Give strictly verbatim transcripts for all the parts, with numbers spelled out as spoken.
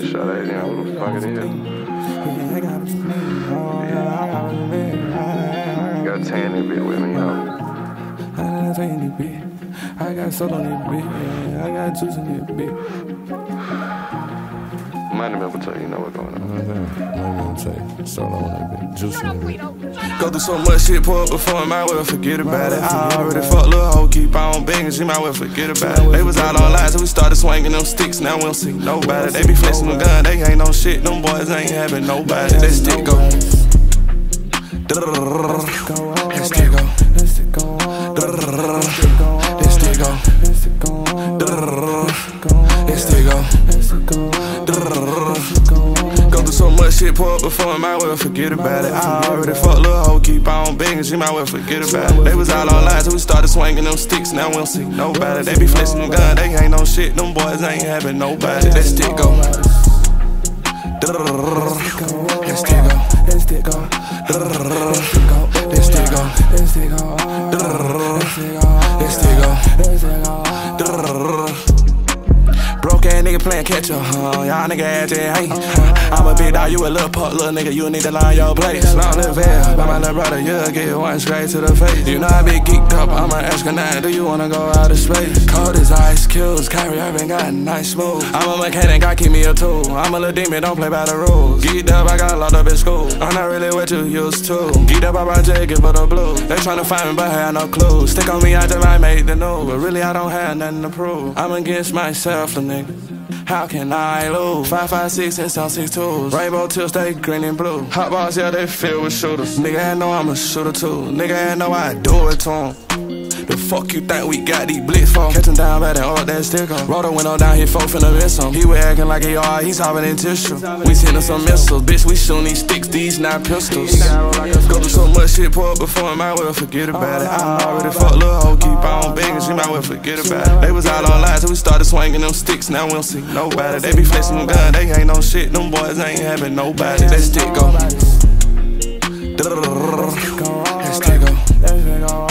Shut that down, who the fuck it is? Yeah. You gotta tan that bit with me, yo. I got soda on this bitch, I got juice in this bitch. Might have never tell you, you know what's going on. Might never tell you, soda on that bitch, juice in that bitch. Go through so much shit, pull up before, might well forget about it. I already fucked little hoe, keep on begging, she might well forget about it. They was out on lines, so we started swinging them sticks, now we don't see nobody. They be flexing them gun, they ain't no shit, them boys ain't having nobody. That stick go. That stick go. That stick go. That stick go. That stick go. Go through so much shit, pull up before, might well forget about it. I already fucked little hoe, keep on begging, she might well forget about it. They was out on lines, so we started swinging them sticks, now we don't see nobody. They be flexing them gun, they ain't no shit, them boys ain't having nobody. That stick go. That stick go. That stick go. That stick go. That stick go. That stick go. Broke ass nigga playing catch up, huh? Y'all nigga ass just hate. I'm a big dog, you a little pup, little nigga, you need to learn your place. Long live Veil, by my little brother, you'll get one straight to the face. You know I be geeked up, I'm an astronaut, do you wanna go out of space? Cold as ice cubes, Kyrie Irving got nice smooth. I'm a mechanic, I keep me a tool. I'm a little demon, don't play by the rules. Geeked up, I got locked up in school. I'm not really what you used to. Geeked up, I brought J, give her the blue. They tryna find me, but I have no clue. Stick on me, I just might make the news. But really, I don't have nothing to prove. I'm against myself, the nigga. How can I lose? Five, five, six, and some six twos. Rainbow tips, they green and blue. Hot balls, yeah, they filled with shooters. Nigga, I know I'm a shooter too. Nigga, I know I do it to him. The fuck you think we got these blitz for? Catch him down bad and all that stick on. Roll the window down, he folk finna miss him. He was acting like he alright, he's hopping in tissue. We sending some missiles, bitch, we shooting these sticks, these not pistols. Go through so much shit, pull up before, might well forget about it. I already fucked little hoe, keep on begging, she might well forget about it. They was out on lines, so we started swinging them sticks, now we don't see nobody. They be flexing them gun, they ain't no shit, them boys ain't having nobody. That stick go. That stick go. That stick go. That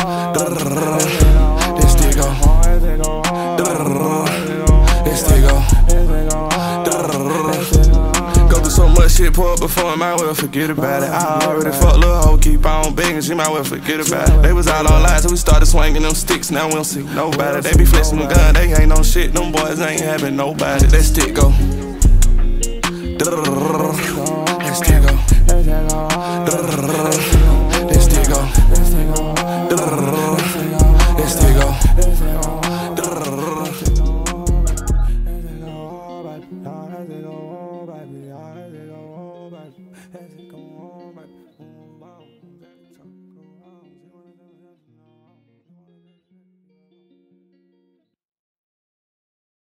stick go. Go through so much shit, pull up before, might well forget about it. I already fucked little hoe, keep on begging, she might well forget about it. They was out on lines, so we started swinging them sticks, now we don't see nobody. They be flexing them gun, they ain't no shit, them boys ain't having nobody. That stick go. That stick go. That stick go. That stick go. That stick go.